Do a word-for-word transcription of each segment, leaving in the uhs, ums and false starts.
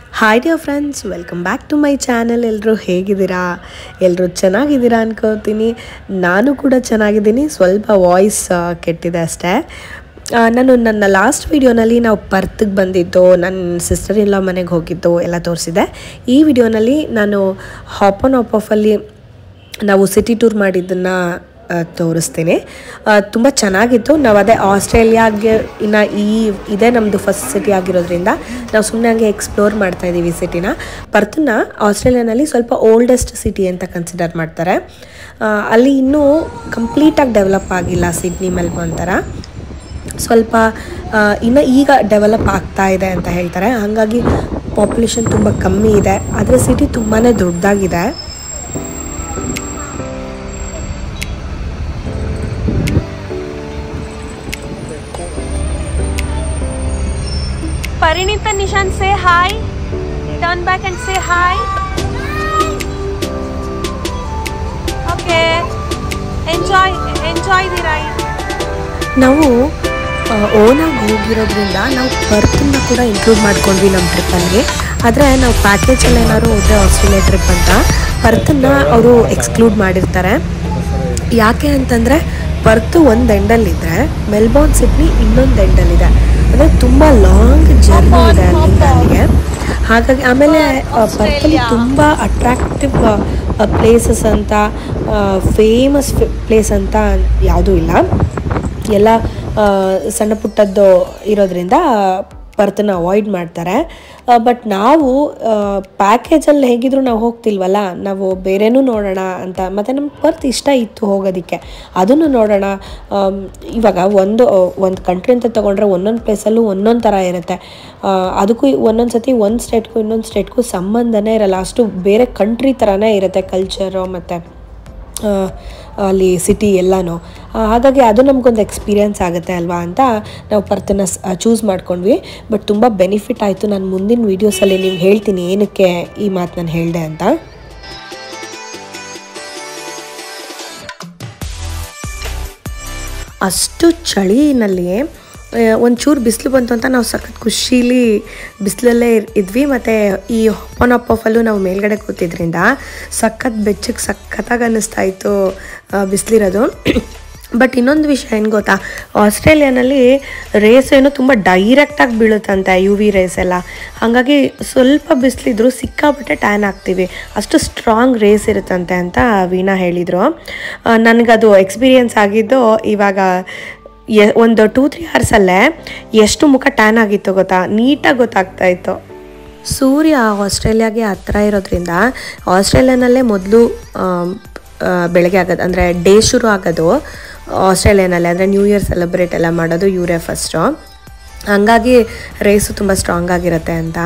Hi dear friends, welcome back to my channel. ಎಲ್ಲರೂ ಹೇಗಿದ್ದೀರಾ? ಎಲ್ಲರೂ ಚೆನ್ನಾಗಿದ್ದೀರಾ ಅನ್ಕೋತೀನಿ. ನಾನು ಕೂಡ ಚೆನ್ನಾಗಿದ್ದೀನಿ. ಸ್ವಲ್ಪ ವಾಯ್ಸ್ ಕೆಟ್ಟಿದೆ ಅಷ್ಟೇ. ನಾನು ನನ್ನ ಲಾಸ್ಟ್ ವೀಡಿಯೋನಲ್ಲಿ ನಾವು ಪರ್ತ್ಗೆ ಬಂದಿದ್ದು, ನನ್ನ ಸಿಸ್ಟರ್ ಇಲ್ಲ ಮನೆಗೆ ಹೋಗಿದ್ದು ಎಲ್ಲ ತೋರಿಸಿದೆ. ಈ ವಿಡಿಯೋನಲ್ಲಿ ನಾನು ಹಾಪ್ ಆನ್ ಹಾಪ್ ಆಫಲ್ಲಿ ನಾವು ಸಿಟಿ ಟೂರ್ ಮಾಡಿದ್ದನ್ನು ತೋರಿಸ್ತೀನಿ. ತುಂಬ ಚೆನ್ನಾಗಿತ್ತು. ನಾವು ಅದೇ ಆಸ್ಟ್ರೇಲಿಯಾಗೆ ಇನ್ನು ಈ ಇದೇ ನಮ್ಮದು ಫಸ್ಟ್ ಸಿಟಿ ಆಗಿರೋದ್ರಿಂದ ನಾವು ಸುಮ್ಮನೆ ಹಂಗೆ ಎಕ್ಸ್ಪ್ಲೋರ್ ಮಾಡ್ತಾಯಿದ್ದೀವಿ ಸಿಟಿನ. ಪರ್ತನ್ನ ಆಸ್ಟ್ರೇಲಿಯಾನಲ್ಲಿ ಸ್ವಲ್ಪ ಓಲ್ಡೆಸ್ಟ್ ಸಿಟಿ ಅಂತ ಕನ್ಸಿಡರ್ ಮಾಡ್ತಾರೆ. ಅಲ್ಲಿ ಇನ್ನೂ ಕಂಪ್ಲೀಟಾಗಿ ಡೆವಲಪ್ ಆಗಿಲ್ಲ, ಸಿಡ್ನಿ ಮೆಲ್ಬೋರ್ನ್ ಥರ. ಸ್ವಲ್ಪ ಇನ್ನು ಈಗ ಡೆವಲಪ್ ಆಗ್ತಾ ಇದೆ ಅಂತ ಹೇಳ್ತಾರೆ. ಹಾಗಾಗಿ ಪಾಪ್ಯುಲೇಷನ್ ತುಂಬ ಕಮ್ಮಿ ಇದೆ, ಆದರೆ ಸಿಟಿ ತುಂಬಾ ದೊಡ್ಡದಾಗಿದೆ. Parinita, Nishan, say hi. Turn back and say hi. Okay. Enjoy, enjoy the ride. ನಾವು ಓನಾಗಿ ಹೋಗಿರೋದ್ರಿಂದ ನಾವು ಪರ್ತನ್ನ ಕೂಡ ಇನ್ಕ್ಲೂಡ್ ಮಾಡ್ಕೊಂಡ್ವಿ ನಮ್ಮ ಟ್ರಿಪ್ಪಲ್ಲಿ. ಆದರೆ ನಾವು ಪ್ಯಾಕೇಜಲ್ಲಿ ಏನಾದ್ರು ಹೋದರೆ ಆಸ್ಟ್ರೇಲಿಯಾ ಟ್ರಿಪ್ ಅಂತ ಪರ್ತನ್ನ ಅವರು ಎಕ್ಸ್ಕ್ಲೂಡ್ ಮಾಡಿರ್ತಾರೆ. ಯಾಕೆ ಅಂತಂದರೆ ಪರ್ತು ಒಂದು ಎಂಡಲ್ಲಿದ್ದರೆ ಮೆಲ್ಬೋರ್ನ್ ಸಿಡ್ನಿ ಇನ್ನೊಂದು ಎಂಡಲ್ಲಿದೆ. ಅಂದರೆ ತುಂಬ ಲಾಂಗ್ ಜರ್ನಿ ಇದೆ ಅಲ್ಲಿಂದ ಅಲ್ಲಿಗೆ. ಹಾಗಾಗಿ ಆಮೇಲೆ ಪರ್ತಲ್ಲಿ ತುಂಬ ಅಟ್ರಾಕ್ಟಿವ್ ಪ್ಲೇಸಸ್ ಅಂತ, ಫೇಮಸ್ ಪ್ಲೇಸ್ ಅಂತ ಯಾವುದೂ ಇಲ್ಲ. ಎಲ್ಲ ಸಣ್ಣ ಪುಟ್ಟದ್ದು ಇರೋದ್ರಿಂದ ಪರ್ತನ್ನ ಅವಾಯ್ಡ್ ಮಾಡ್ತಾರೆ. ಬಟ್ ನಾವು ಪ್ಯಾಕೇಜಲ್ಲಿ ಹೇಗಿದ್ರು ನಾವು ಹೋಗ್ತಿಲ್ವಲ್ಲ, ನಾವು ಬೇರೆನೂ ನೋಡೋಣ ಅಂತ. ಮತ್ತು ನಮ್ಗೆ ಪರ್ತ್ ಇಷ್ಟ ಇತ್ತು ಹೋಗೋದಕ್ಕೆ, ಅದನ್ನು ನೋಡೋಣ. ಇವಾಗ ಒಂದು ಒಂದು ಕಂಟ್ರಿ ಅಂತ ತೊಗೊಂಡ್ರೆ ಒಂದೊಂದು ಪ್ಲೇಸಲ್ಲೂ ಒಂದೊಂದು ಥರ ಇರುತ್ತೆ. ಅದಕ್ಕೂ ಒಂದೊಂದು ಸತಿ ಒಂದು ಸ್ಟೇಟ್ಗೂ ಇನ್ನೊಂದು ಸ್ಟೇಟ್ಗೂ ಸಂಬಂಧನೇ ಇರಲ್ಲ, ಅಷ್ಟು ಬೇರೆ ಕಂಟ್ರಿ ಥರನೇ ಇರುತ್ತೆ ಕಲ್ಚರು ಮತ್ತು ಅಲ್ಲಿ ಸಿಟಿ ಎಲ್ಲನೂ. ಹಾಗಾಗಿ ಅದು ನಮಗೊಂದು ಎಕ್ಸ್ಪೀರಿಯೆನ್ಸ್ ಆಗುತ್ತೆ ಅಲ್ವಾ ಅಂತ ನಾವು ಪರ್ತನ್ನ ಚೂಸ್ ಮಾಡ್ಕೊಂಡ್ವಿ. ಬಟ್ ತುಂಬ ಬೆನಿಫಿಟ್ ಆಯಿತು. ನಾನು ಮುಂದಿನ ವೀಡಿಯೋಸಲ್ಲಿ ನೀವು ಹೇಳ್ತೀನಿ ಏನಕ್ಕೆ ಈ ಮಾತು ನಾನು ಹೇಳಿದೆ ಅಂತ. ಅಷ್ಟು ಚಳಿನಲ್ಲಿ ಒಂಚೂರು ಬಿಸಿಲು ಬಂತು ಅಂತ ನಾವು ಸಖತ್ ಖುಷೀಲಿ ಬಿಸಿಲಲ್ಲೇ ಇದ್ವಿ. ಮತ್ತು ಈ ಆನ್ ಆಫ್ ಆಫಲ್ಲೂ ನಾವು ಮೇಲ್ಗಡೆ ಕೂತಿದ್ರಿಂದ ಸಖತ್ ಬೆಚ್ಚಗೆ ಸಖತ್ತಾಗಿ ಅನ್ನಿಸ್ತಾ ಇತ್ತು ಬಿಸಿಲಿರೋದು. ಬಟ್ ಇನ್ನೊಂದು ವಿಷಯ ಏನು ಗೊತ್ತಾ, ಆಸ್ಟ್ರೇಲಿಯಾನಲ್ಲಿ ರೇಸ್ ಏನೋ ತುಂಬ ಡೈರೆಕ್ಟಾಗಿ ಬೀಳುತ್ತಂತೆ, ಯು ವಿ ರೇಸ್ ಎಲ್ಲ. ಹಾಗಾಗಿ ಸ್ವಲ್ಪ ಬಿಸಿಲಿದ್ರು ಸಿಕ್ಕಾಪಟ್ಟೆ ಟ್ಯಾನ್ ಆಗ್ತೀವಿ, ಅಷ್ಟು ಸ್ಟ್ರಾಂಗ್ ರೇಸ್ ಇರುತ್ತಂತೆ ಅಂತ ವೀಣಾ ಹೇಳಿದರು. ನನಗದು ಎಕ್ಸ್ಪೀರಿಯೆನ್ಸ್ ಆಗಿದ್ದು ಇವಾಗ ಎ ಒಂದು ಟೂ ತ್ರೀ ಅವರ್ಸಲ್ಲೇ ಎಷ್ಟು ಮುಖ ಟ್ಯಾನ್ ಆಗಿತ್ತು ಗೊತ್ತಾ, ನೀಟಾಗಿ ಗೊತ್ತಾಗ್ತಾ ಇತ್ತು. ಸೂರ್ಯ ಆಸ್ಟ್ರೇಲಿಯಾಗೆ ಹತ್ತಿರ ಇರೋದ್ರಿಂದ ಆಸ್ಟ್ರೇಲಿಯಾನಲ್ಲೇ ಮೊದಲು ಬೆಳಗ್ಗೆ ಆಗೋದು, ಅಂದರೆ ಡೇ ಶುರು ಆಗೋದು ಆಸ್ಟ್ರೇಲಿಯಾನಲ್ಲೇ. ಅಂದರೆ ನ್ಯೂ ಇಯರ್ ಸೆಲೆಬ್ರೇಟ್ ಎಲ್ಲ ಮಾಡೋದು ಇವರೇ ಫಸ್ಟು. ಹಾಗಾಗಿ ರೇಸು ತುಂಬ ಸ್ಟ್ರಾಂಗ್ ಆಗಿರುತ್ತೆ ಅಂತ.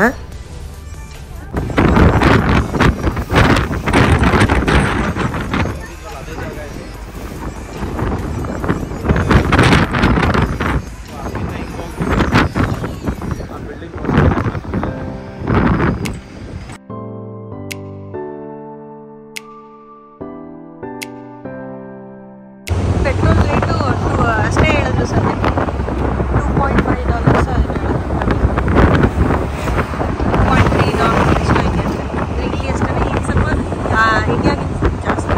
ಪೆಟ್ರೋಲ್ ರೇಟು ಅಷ್ಟೇ ಹೇಳಿದ್ರು sir, two point five dollars two point three dollars ಎಷ್ಟೋ ಇದೆ ಅಷ್ಟೇ. ಇಲ್ಲಿ ಅಷ್ಟೇ, ಇಲ್ಲಿ ಸ್ವಲ್ಪ ಇಂಡಿಯಾಗಿಂತ ಜಾಸ್ತಿ.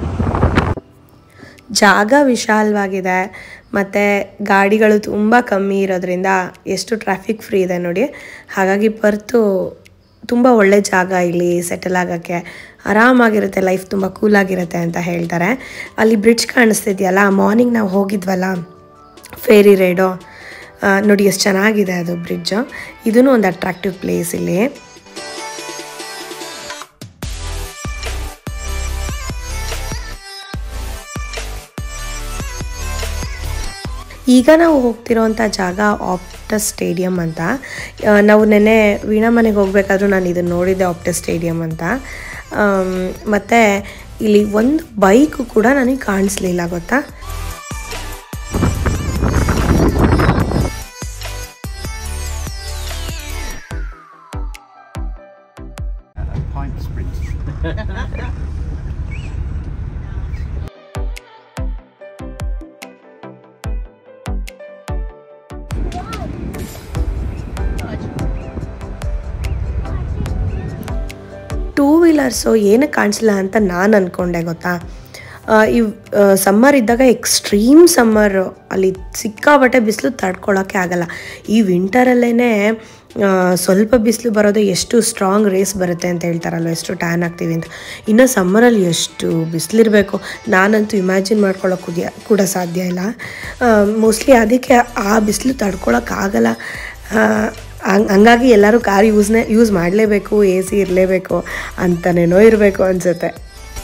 ಜಾಗ ವಿಶಾಲವಾಗಿದೆ ಮತ್ತು ಗಾಡಿಗಳು ತುಂಬ ಕಮ್ಮಿ ಇರೋದ್ರಿಂದ ಎಷ್ಟು ಟ್ರಾಫಿಕ್ ಫ್ರೀ ಇದೆ ನೋಡಿ. ಹಾಗಾಗಿ ಪರ್ತು ತುಂಬ ಒಳ್ಳೆ ಜಾಗ ಇಲ್ಲಿ ಸೆಟಲ್ ಆಗೋಕ್ಕೆ. ಆರಾಮಾಗಿರುತ್ತೆ, ಲೈಫ್ ತುಂಬ ಕೂಲಾಗಿರುತ್ತೆ ಅಂತ ಹೇಳ್ತಾರೆ. ಅಲ್ಲಿ ಬ್ರಿಡ್ಜ್ ಕಾಣಿಸ್ತಿದೆಯಲ್ಲ, ಮಾರ್ನಿಂಗ್ ನಾವು ಹೋಗಿದ್ವಲ್ಲ ಫೇರಿ ರೈಡು, ನೋಡಿ ಎಷ್ಟು ಚೆನ್ನಾಗಿದೆ ಅದು ಬ್ರಿಡ್ಜು. ಇದೂ ಒಂದು ಅಟ್ರಾಕ್ಟಿವ್ ಪ್ಲೇಸ್ ಇಲ್ಲಿ. ಈಗ ನಾವು ಹೋಗ್ತಿರೋವಂಥ ಜಾಗ ಆಪ್ಟಸ್ ಸ್ಟೇಡಿಯಂ ಅಂತ. ನಾವು ನೆನ್ನೆ ವೀಣಾ ಮನೆಗೆ ಹೋಗ್ಬೇಕಾದ್ರೂ ನಾನು ಇದನ್ನು ನೋಡಿದ್ದೆ, ಆಪ್ಟಸ್ ಸ್ಟೇಡಿಯಂ ಅಂತ. ಮತ್ತು ಇಲ್ಲಿ ಒಂದು ಬೈಕು ಕೂಡ ನನಗೆ ಕಾಣಿಸ್ಲಿಲ್ಲ ಗೊತ್ತಾ. ಟೂ ವೀಲರ್ಸು ಏನಕ್ಕೆ ಕಾಣಿಸಿಲ್ಲ ಅಂತ ನಾನು ಅಂದ್ಕೊಂಡೆ ಗೊತ್ತಾ. ಇವ್ ಸಮ್ಮರ್ ಇದ್ದಾಗ ಎಕ್ಸ್ಟ್ರೀಮ್ ಸಮ್ಮರು, ಅಲ್ಲಿ ಸಿಕ್ಕಾಬಟ್ಟೆ ಬಿಸಿಲು ತಡ್ಕೊಳ್ಳೋಕ್ಕೆ ಆಗಲ್ಲ. ಈ ವಿಂಟರಲ್ಲೇ ಸ್ವಲ್ಪ ಬಿಸಿಲು ಬರೋದು ಎಷ್ಟು ಸ್ಟ್ರಾಂಗ್ ರೇಸ್ ಬರುತ್ತೆ ಅಂತ ಹೇಳ್ತಾರಲ್ವ, ಎಷ್ಟು ಟ್ಯಾನ್ ಆಗ್ತೀವಿ ಅಂತ. ಇನ್ನು ಸಮ್ಮರಲ್ಲಿ ಎಷ್ಟು ಬಿಸಿಲಿರಬೇಕು ನಾನಂತೂ ಇಮ್ಯಾಜಿನ್ ಮಾಡ್ಕೊಳ್ಳೋಕೆ ಕೂಡ ಸಾಧ್ಯ ಇಲ್ಲ. ಮೋಸ್ಟ್ಲಿ ಅದಕ್ಕೆ ಆ ಬಿಸಿಲು ತಡ್ಕೊಳ್ಳೋಕ್ಕಾಗಲ್ಲ. ಹಂಗಾಗಿ ಎಲ್ಲರೂ ಕಾರ್ ಯೂಸ್ನೇ ಯೂಸ್ ಮಾಡಲೇಬೇಕು, ಎ ಸಿ ಇರಲೇಬೇಕು ಅಂತನೇನೋ ಇರಬೇಕು ಅನಿಸುತ್ತೆ.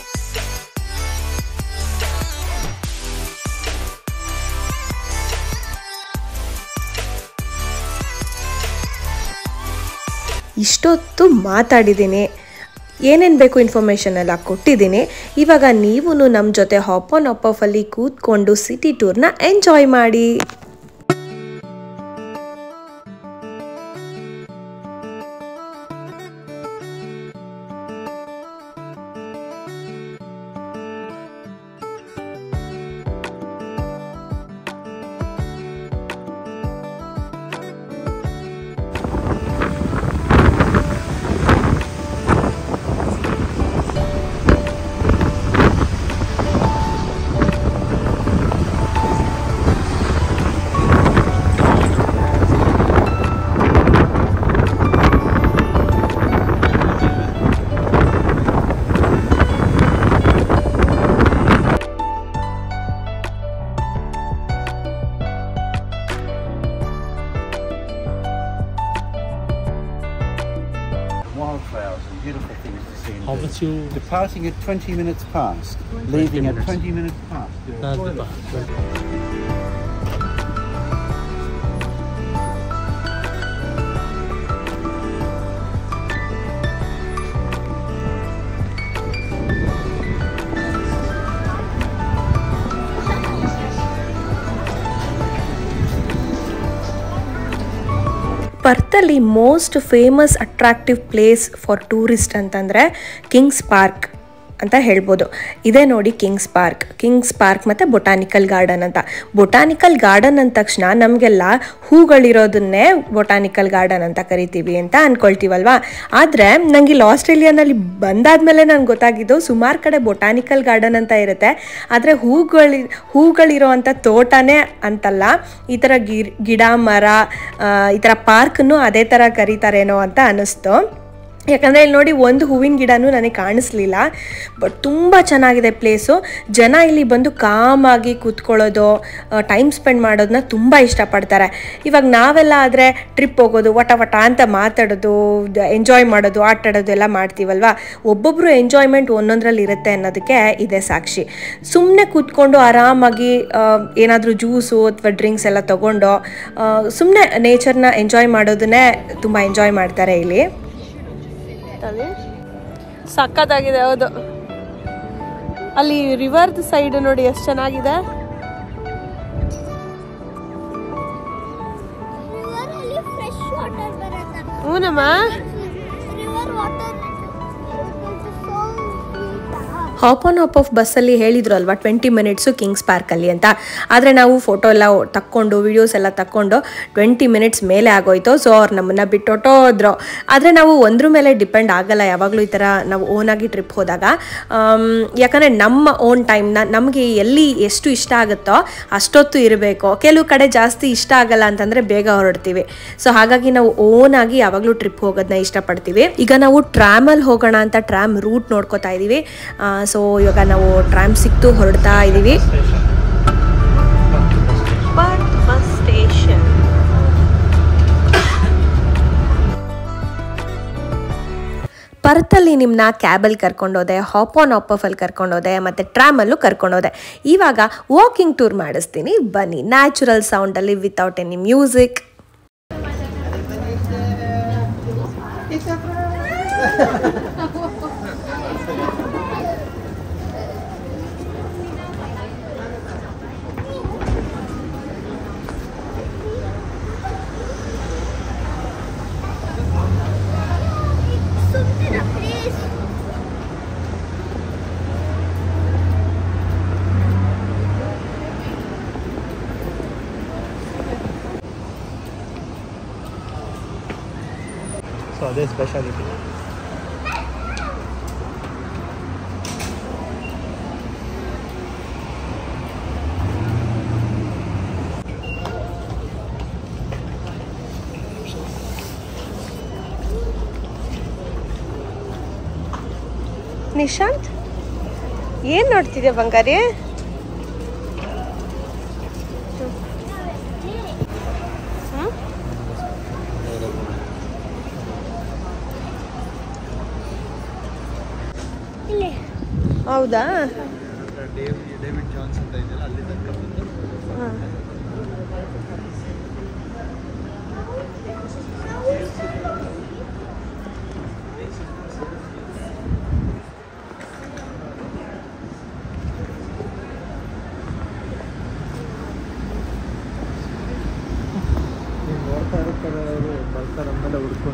ಇಷ್ಟೊತ್ತು ಮಾತಾಡಿದ್ದೀನಿ, ಏನೇನು ಬೇಕು ಇನ್ಫಾರ್ಮೇಷನ್ ಎಲ್ಲ ಕೊಟ್ಟಿದ್ದೀನಿ. ಇವಾಗ ನೀವು ನಮ್ಮ ಜೊತೆ ಹಾಪ್ ಆನ್ ಹಾಪ್ ಆಫಲ್ಲಿ ಕೂತ್ಕೊಂಡು ಸಿಟಿ ಟೂರ್ನ ಎಂಜಾಯ್ ಮಾಡಿ. Wildflowers and beautiful things to see. How much you? Departing at twenty minutes past, leaving at twenty minutes past. Uh, depart. ಪರ್ತಲ್ಲಿ most famous attractive place for tourist ಅಂತಂದರೆ Kings Park ಅಂತ ಹೇಳ್ಬೋದು. ಇದೇ ನೋಡಿ Kings Park. Kings Park ಮತ್ತು botanical garden ಅಂತ. Botanical garden ಅಂದ ತಕ್ಷಣ ನಮಗೆಲ್ಲ ಹೂಗಳಿರೋದನ್ನೇ ಬೊಟಾನಿಕಲ್ ಗಾರ್ಡನ್ ಅಂತ ಕರಿತೀವಿ ಅಂತ ಅಂದ್ಕೊಳ್ತೀವಲ್ವ. ಆದರೆ ನನಗೆ ಇಲ್ಲಿ ಆಸ್ಟ್ರೇಲಿಯಾನಲ್ಲಿ ಬಂದಾದಮೇಲೆ ನನಗೆ ಗೊತ್ತಾಗಿದ್ದು ಸುಮಾರು ಕಡೆ ಬೊಟಾನಿಕಲ್ ಗಾರ್ಡನ್ ಅಂತ ಇರುತ್ತೆ, ಆದರೆ ಹೂಗಳಿ ಹೂಗಳಿರೋ ಅಂಥ ತೋಟನೇ ಅಂತಲ್ಲ. ಈ ಥರ ಗಿರ್ ಗಿಡ ಮರ ಈ ಥರ ಪಾರ್ಕನ್ನು ಅದೇ ಥರ ಕರೀತಾರೇನೋ ಅಂತ ಅನ್ನಿಸ್ತು. ಯಾಕಂದರೆ ಇಲ್ಲಿ ನೋಡಿ ಒಂದು ಹೂವಿನ ಗಿಡನೂ ನನಗೆ ಕಾಣಿಸ್ಲಿಲ್ಲ. ಬಟ್ ತುಂಬ ಚೆನ್ನಾಗಿದೆ ಪ್ಲೇಸು. ಜನ ಇಲ್ಲಿ ಬಂದು ಕಾಮಾಗಿ ಕೂತ್ಕೊಳ್ಳೋದು, ಟೈಮ್ ಸ್ಪೆಂಡ್ ಮಾಡೋದನ್ನ ತುಂಬ ಇಷ್ಟಪಡ್ತಾರೆ. ಇವಾಗ ನಾವೆಲ್ಲ ಆದರೆ ಟ್ರಿಪ್ ಹೋಗೋದು, ವಟ ವಟ ಅಂತ ಮಾತಾಡೋದು, ಎಂಜಾಯ್ ಮಾಡೋದು, ಆಟ ಆಡೋದು ಎಲ್ಲ ಮಾಡ್ತೀವಲ್ವ. ಒಬ್ಬೊಬ್ಬರು ಎಂಜಾಯ್ಮೆಂಟ್ ಒಂದೊಂದರಲ್ಲಿ ಇರುತ್ತೆ ಅನ್ನೋದಕ್ಕೆ ಇದೆ ಸಾಕ್ಷಿ. ಸುಮ್ಮನೆ ಕೂತ್ಕೊಂಡು ಆರಾಮಾಗಿ ಏನಾದರೂ ಜ್ಯೂಸು ಅಥವಾ ಡ್ರಿಂಕ್ಸ್ ಎಲ್ಲ ತೊಗೊಂಡು ಸುಮ್ಮನೆ ನೇಚರ್ನ ಎಂಜಾಯ್ ಮಾಡೋದನ್ನೇ ತುಂಬ ಎಂಜಾಯ್ ಮಾಡ್ತಾರೆ ಇಲ್ಲಿ. ಸಕ್ಕತ್ತಾಗಿದೆ. ಹೌದು, ಅಲ್ಲಿ ರಿವರ್ದ ಸೈಡ್ ನೋಡಿ ಎಷ್ಟು ಚೆನ್ನಾಗಿದೆ. ಹೂನಮ್ಮ, ಹಾಪ್ ಆನ್ ಹಾಪ್ ಆಫ್ ಬಸ್ಸಲ್ಲಿ ಹೇಳಿದ್ರು ಅಲ್ವಾ ಟ್ವೆಂಟಿ ಮಿನಿಟ್ಸು ಕಿಂಗ್ಸ್ ಪಾರ್ಕಲ್ಲಿ ಅಂತ. ಆದರೆ ನಾವು ಫೋಟೋ ಎಲ್ಲ ತಕ್ಕೊಂಡು ವಿಡಿಯೋಸ್ ಎಲ್ಲ ತಕ್ಕೊಂಡು ಟ್ವೆಂಟಿ ಮಿನಿಟ್ಸ್ ಮೇಲೆ ಆಗೋಯ್ತು. ಸೊ ಅವ್ರು ನಮ್ಮನ್ನು ಬಿಟ್ಟೊಟ್ಟೋದ್ರು. ಆದರೆ ನಾವು ಒಂದ್ರ ಮೇಲೆ ಡಿಪೆಂಡ್ ಆಗಲ್ಲ ಯಾವಾಗಲೂ ಈ ಥರ ನಾವು ಓನಾಗಿ ಟ್ರಿಪ್ ಹೋದಾಗ. ಯಾಕಂದರೆ ನಮ್ಮ ಓನ್ ಟೈಮ್ನ ನಮಗೆ ಎಲ್ಲಿ ಎಷ್ಟು ಇಷ್ಟ ಆಗುತ್ತೋ ಅಷ್ಟೊತ್ತು ಇರಬೇಕು. ಕೆಲವು ಕಡೆ ಜಾಸ್ತಿ ಇಷ್ಟ ಆಗಲ್ಲ ಅಂತಂದರೆ ಬೇಗ ಹೊರಡ್ತೀವಿ. ಸೊ ಹಾಗಾಗಿ ನಾವು ಓನಾಗಿ ಯಾವಾಗಲೂ ಟ್ರಿಪ್ ಹೋಗೋದನ್ನ ಇಷ್ಟಪಡ್ತೀವಿ. ಈಗ ನಾವು ಟ್ರಾಮಲ್ಲಿ ಹೋಗೋಣ ಅಂತ ಟ್ರಾಮ್ ರೂಟ್ ನೋಡ್ಕೋತಾ ಇದ್ದೀವಿ. ಸೊ ಇವಾಗ ನಾವು ಟ್ರಾಮ್ ಸಿಕ್ತು ಹೊರಡ್ತಾ ಇದ್ದೀವಿ. Bus station. ಪರ್ತಲ್ಲಿ ನಿಮ್ಮನ್ನ ಕ್ಯಾಬಲ್ಲಿ ಕರ್ಕೊಂಡೋದೆ, ಹಾಪ್ ಆನ್ ಹಾಪ್ ಆಫಲ್ಲಿ ಕರ್ಕೊಂಡೋದೆ, ಮತ್ತು ಟ್ರಾಮಲ್ಲೂ ಕರ್ಕೊಂಡೋದೆ. ಇವಾಗ ವಾಕಿಂಗ್ ಟೂರ್ ಮಾಡಿಸ್ತೀನಿ ಬನ್ನಿ, ನ್ಯಾಚುರಲ್ ಸೌಂಡಲ್ಲಿ without any music. So their specialty. Nishant ಏನು ನೋಡ್ತಿದ್ಯಾ ಬಂಗಾರಿ? ಹೌದಾ? ಡೇವಿಡ್ ಜಾನ್ಸ್ ಅಂತ ಇದೆಯಲ್ಲ ಅಲ್ಲಿ ತನಕ ಬಂದು ನೋಡ್ತಾ ಇರ್ತಾರೆ ಅವರು ಬರ್ತಾರೆ ಆಮೇಲೆ ಹುಡ್ಕೊಂಡು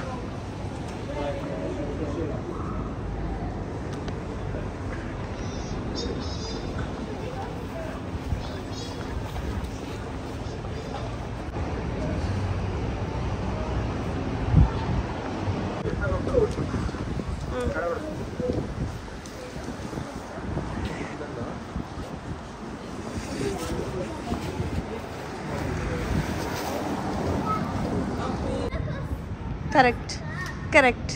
ಕರೆಕ್ಟ್ ಕರೆಕ್ಟ್.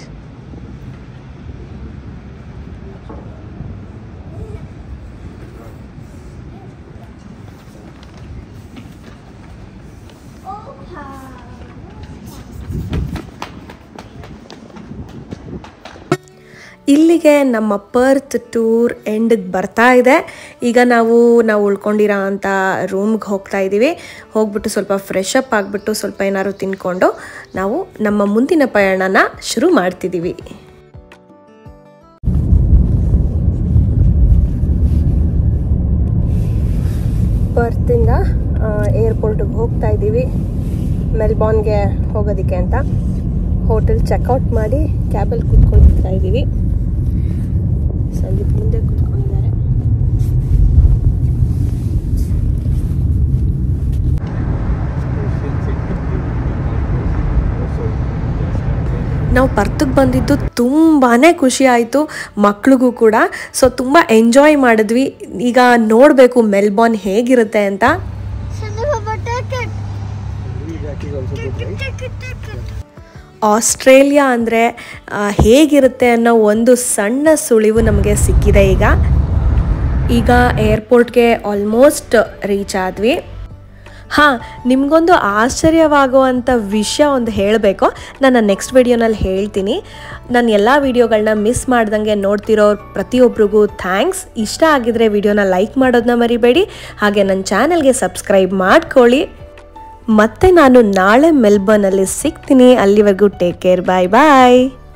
ಇಲ್ಲಿಗೆ ನಮ್ಮ ಪರ್ತ್ ಟೂರ್ ಎಂಡಿಗೆ ಬರ್ತಾ ಇದೆ. ಈಗ ನಾವು ನಾವು ಉಳ್ಕೊಂಡಿರೋ ಅಂಥ ರೂಮ್ಗೆ ಹೋಗ್ತಾ ಇದ್ದೀವಿ. ಹೋಗ್ಬಿಟ್ಟು ಸ್ವಲ್ಪ ಫ್ರೆಶ್ ಅಪ್ ಆಗಿಬಿಟ್ಟು ಸ್ವಲ್ಪ ಏನಾದ್ರು ತಿನ್ಕೊಂಡು ನಾವು ನಮ್ಮ ಮುಂದಿನ ಪಯಣನ ಶುರು ಮಾಡ್ತಿದ್ದೀವಿ. ಪರ್ತಿಂದ ಏರ್ಪೋರ್ಟಿಗೆ ಹೋಗ್ತಾ ಇದ್ದೀವಿ ಮೆಲ್ಬೋರ್ನ್ಗೆ ಹೋಗೋದಕ್ಕೆ ಅಂತ. ಹೋಟೆಲ್ ಚೆಕ್ಔಟ್ ಮಾಡಿ ಕ್ಯಾಬಲ್ಲಿ ಕೂತ್ಕೊಳ್ತಾ ಇದ್ದೀವಿ. ಸಂದೀಪ್ ಮುಂದೆ ಕೂತ್ಕೊಂಡಿದ್ದಾರೆ. ನಾವು ಪರ್ತಿಗೆ ಬಂದಿದ್ದು ತುಂಬಾ ಖುಷಿ ಆಯಿತು, ಮಕ್ಳಿಗೂ ಕೂಡ. ಸೊ ತುಂಬ ಎಂಜಾಯ್ ಮಾಡಿದ್ವಿ. ಈಗ ನೋಡಬೇಕು ಮೆಲ್ಬೋರ್ನ್ ಹೇಗಿರುತ್ತೆ ಅಂತ. ಆಸ್ಟ್ರೇಲಿಯಾ ಅಂದರೆ ಹೇಗಿರುತ್ತೆ ಅನ್ನೋ ಒಂದು ಸಣ್ಣ ಸುಳಿವು ನಮಗೆ ಸಿಕ್ಕಿದೆ. ಈಗ ಈಗ ಏರ್ಪೋರ್ಟ್ಗೆ ಆಲ್ಮೋಸ್ಟ್ ರೀಚ್ ಆದ್ವಿ. ಹಾಂ, ನಿಮಗೊಂದು ಆಶ್ಚರ್ಯವಾಗುವಂಥ ವಿಷಯ ಒಂದು ಹೇಳಬೇಕು. ನಾನು ನೆಕ್ಸ್ಟ್ ವಿಡಿಯೋನಲ್ಲಿ ಹೇಳ್ತೀನಿ. ನಾನು ಎಲ್ಲ ವೀಡಿಯೋಗಳನ್ನ ಮಿಸ್ ಮಾಡ್ದಂಗೆ ನೋಡ್ತಿರೋ ಪ್ರತಿಯೊಬ್ಬರಿಗೂ ಥ್ಯಾಂಕ್ಸ್. ಇಷ್ಟ ಆಗಿದ್ರೆ ವಿಡಿಯೋನ ಲೈಕ್ ಮಾಡೋದನ್ನ ಮರಿಬೇಡಿ. ಹಾಗೆ ನನ್ನ ಚಾನಲ್ಗೆ ಸಬ್ಸ್ಕ್ರೈಬ್ ಮಾಡ್ಕೊಳ್ಳಿ. ಮತ್ತೆ ನಾನು ನಾಳೆ ಮೆಲ್ಬೋರ್ನಲ್ಲಿ ಸಿಗ್ತೀನಿ. ಅಲ್ಲಿವರೆಗೂ ಟೇಕ್ ಕೇರ್. ಬಾಯ್ ಬಾಯ್.